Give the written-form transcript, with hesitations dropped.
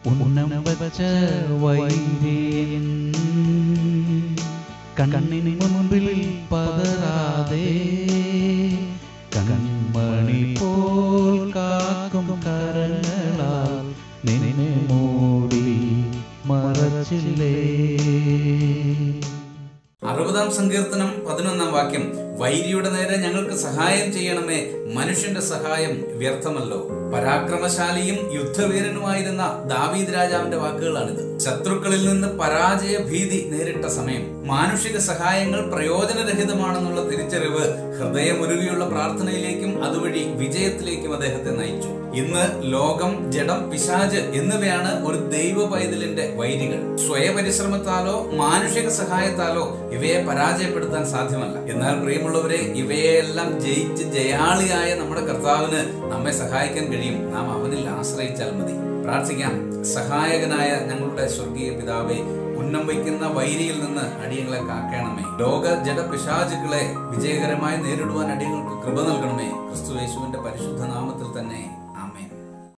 ഉന്നം വച്ച വൈരിയൻ കണ്ണിന് മുൻപിൽ പതറാതെ കൺമണി പോൽ കാക്കും കരങ്ങളാൽ നിന്നെ മൂടി മറച്ചില്ലേ. 60-ാം സങ്കീർത്തനം 11-ാം വാക്യം, വൈരിയുടെ നേരെ ഞങ്ങൾക്ക് സഹായം ചെയ്യണമേ, മനുഷ്യന്റെ സഹായം വ്യർത്ഥമല്ലോ. പരാക്രമശാലിയും യുദ്ധവീരനുമായിരുന്ന ദാവീദ് രാജാവിന്റെ വാക്കുകളാണിത്. ശത്രുക്കളിൽ നിന്ന് പരാജയ ഭീതി നേരിട്ട സമയം മാനുഷിക സഹായങ്ങൾ പ്രയോജനരഹിതമാണെന്നുള്ള തിരിച്ചറിവ് ഹൃദയമുരുകിയുള്ള പ്രാർത്ഥനയിലേക്കും അതുവഴി വിജയത്തിലേക്കും അദ്ദേഹത്തെ നയിച്ചു. ഇന്ന് ലോകം, ജഡം, പിശാച് എന്നിവയാണ് ഒരു ദൈവ പൈതലിന്റെ വൈരികൾ. സ്വയപരിശ്രമത്താലോ മാനുഷിക സഹായത്താലോ ഇവയെ പരാജയപ്പെടുത്താൻ സാധ്യമല്ല. എന്നാൽ പ്രിയമുള്ളവരെ, ഇവയെല്ലാം ജയിച്ച് ജയാളിയായ നമ്മുടെ കർത്താവിന് നമ്മെ സഹായിക്കാൻ കഴിയും. നാം അവനിൽ ആശ്രയിച്ചാൽ മതി. പ്രാർത്ഥിക്കാം. സഹായകനായ ഞങ്ങളുടെ സ്വർഗീയ പിതാവേ, ഉന്നം വയ്ക്കുന്ന വൈരിയിൽ നിന്ന് അടിയങ്ങളെ കാക്കണമേ. ലോക ജഡ പിശാചുക്കളെ വിജയകരമായി നേരിടുവാൻ അടിയങ്ങൾക്ക് കൃപ നൽകണമേ. ക്രിസ്തു യേശുവിന്റെ പരിശുദ്ധ നാമത്തിൽ തന്നെ. ആമേൻ.